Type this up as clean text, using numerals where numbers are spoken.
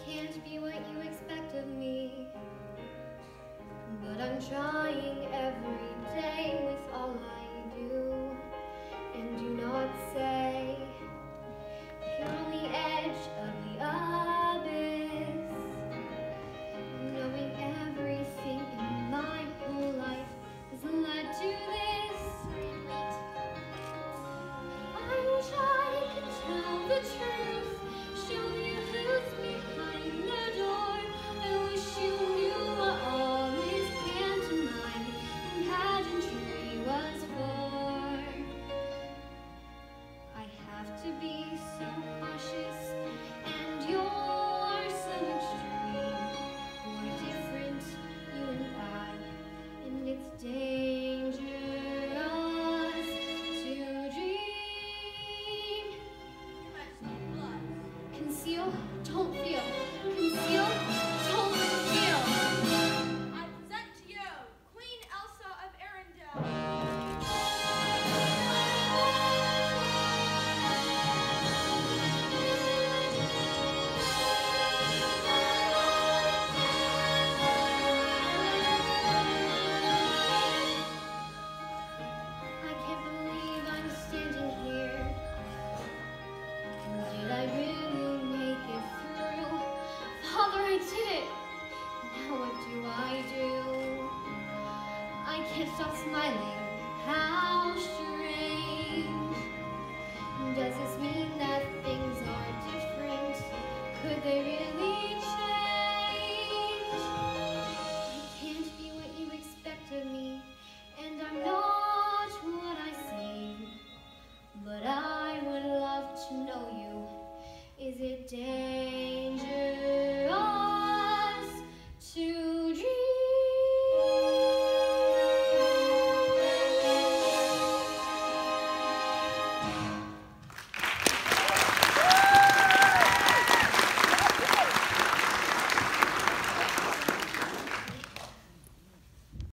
can't be what you expect of me, but I'm trying every day with all I do, and do not say you're on the edge of the abyss, knowing everything in my whole life has led to this. I wish I could tell the truth, show you who's behind the door. I wish you knew what all this pantomime and pageantry was for. I have to be so cautious, and you're so extreme. We're different, you and I, and it's dangerous to dream. Conceal, don't feel. Conceal, don't feel. I present to you Queen Elsa of Arendelle. I can't believe I'm standing here. Did I really make it through? Father, I did it! Now what do? I can't stop smiling. How strange. Does this mean that things are different? Could they really change? I can't be what you expect of me, and I'm not what I seem. But I would love to know you. Is it dangerous